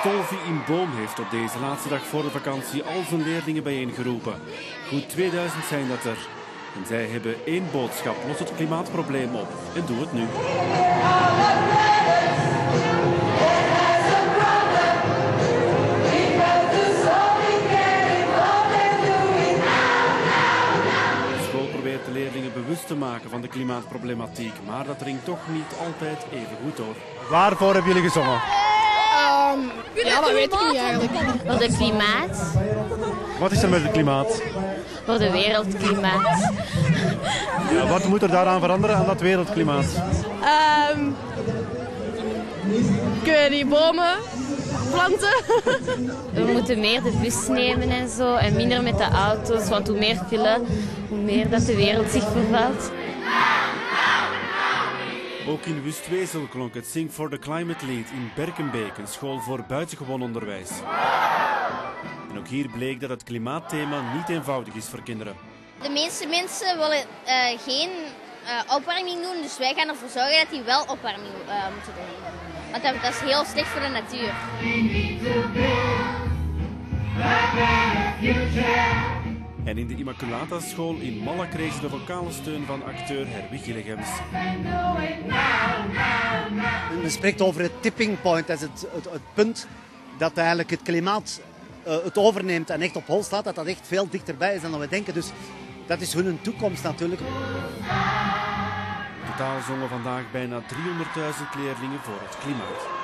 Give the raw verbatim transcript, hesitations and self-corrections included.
Bartolfi in Boom heeft op deze laatste dag voor de vakantie al zijn leerlingen bijeengeroepen. Goed tweeduizend zijn dat er. En zij hebben één boodschap: los het klimaatprobleem op en doe het nu. De school probeert de leerlingen bewust te maken van de klimaatproblematiek, maar dat dringt toch niet altijd even goed door. Waarvoor hebben jullie gezongen? Um, ja, dat weet ik niet eigenlijk. Voor het klimaat. Wat is er met het klimaat? Voor de wereldklimaat. Ja, wat moet er daaraan veranderen aan dat wereldklimaat? Um, ik weet niet, bomen, planten. We moeten meer de bus nemen en zo en minder met de auto's, want hoe meer file, hoe meer dat de wereld zich vervuilt. Ook in Wustwezel klonk het Sing for the Climate Lied in Berkenbeek, een school voor buitengewoon onderwijs. En ook hier bleek dat het klimaatthema niet eenvoudig is voor kinderen. De meeste mensen willen uh, geen uh, opwarming doen, dus wij gaan ervoor zorgen dat die wel opwarming uh, moeten doen. Want dat, dat is heel slecht voor de natuur. En in de Immaculata School in Malla kreeg ze de vocale steun van acteur Herwig Gillegems. Men spreekt over het tipping point, dat is het, het, het punt dat eigenlijk het klimaat uh, het overneemt en echt op hol staat, dat dat echt veel dichterbij is dan we denken. Dus dat is hun toekomst natuurlijk. In totaal zongen vandaag bijna driehonderdduizend leerlingen voor het klimaat.